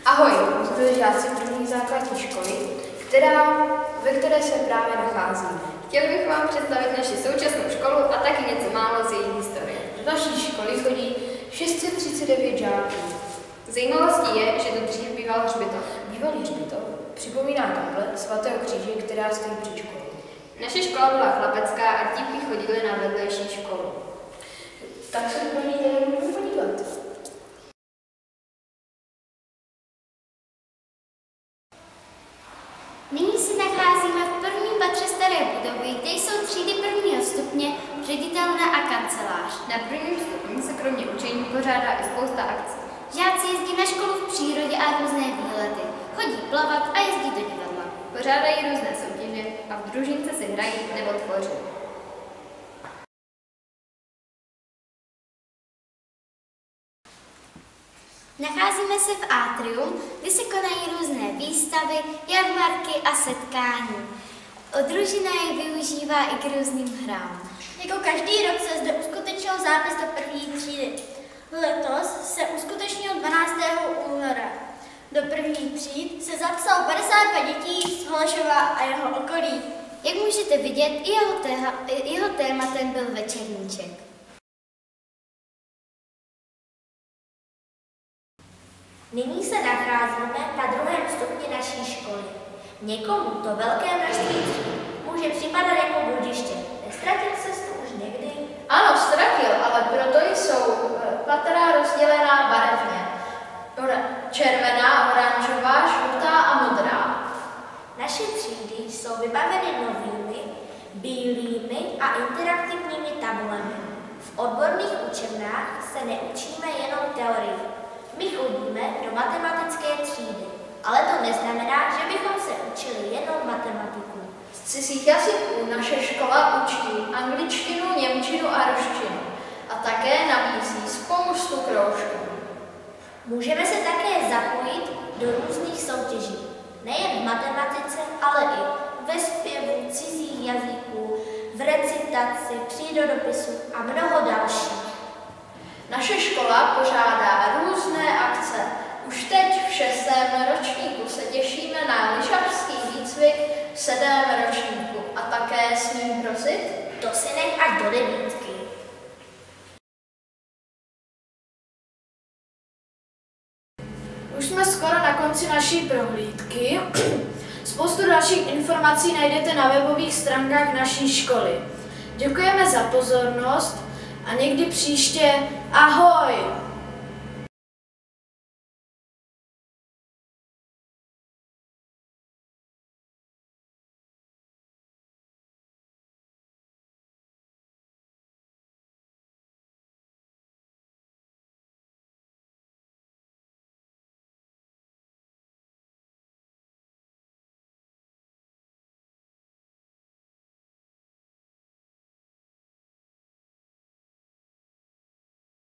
Ahoj, jsme žáci první základní školy, ve které se právě nacházíme. Chtěli bych vám představit naši současnou školu a taky něco málo z její historie. Do naší školy chodí 639 žáků. Zajímavostí je, že to dřív býval hřbitov. Bývalý hřbitov připomíná kaple svatého kříže, která stojí před školou. Naše škola byla chlapecká a díky chodili na vedlejší školu. Tak se do ní tady můžu podívat. Nyní se nacházíme v prvním patře staré budovy, kde jsou třídy prvního stupně, ředitelna a kancelář. Na prvním stupni se kromě učení pořádá i spousta akcí. Žáci jezdí na školu v přírodě a různé výlety. Chodí plavat a jezdí do divadla. Pořádají různé soutěže a v družince si hrají nebo tvoří. Nacházíme se v atrium, kde se konají různé výstavy, jarmarky a setkání. Družina je využívá i k různým hrám. Jako každý rok se zde uskutečnil zápis do první třídy. Letos se uskutečnil 12. února. Do první tříd se zapsalo 52 dětí z Holešova a jeho okolí. Jak můžete vidět, jeho tématem byl večerníček. Nyní se nacházíme na druhém stupni naší školy. Někomu to velké množství tříd může připadat jako bludiště. Nestratil ses tu už někdy? Ano, ztratil, ale proto jsou patra rozdělená barevně. Červená, oranžová, žlutá a modrá. Naše třídy jsou vybaveny novými, bílými a interaktivními tabulemi. V odborných učebnách se neučíme jenom teorii. My chodíme do matematické třídy, ale to neznamená, že bychom se učili jenom matematiku. Z cizích jazyků naše škola učí angličtinu, němčinu a ruštinu a také nabízí spoustu kroužků. Můžeme se také zapojit do různých soutěží, nejen v matematice, ale i ve zpěvu cizích jazyků, v recitaci, přírodopisu a mnoho dalších. Naše škola pořádá různé akce. Už teď v 6. ročníku se těšíme na lyžařský výcvik v 7. ročníku a také smím prosit? To si nech až do 9. Už jsme skoro na konci naší prohlídky. Spoustu dalších informací najdete na webových stránkách naší školy. Děkujeme za pozornost a někdy příště ahoj!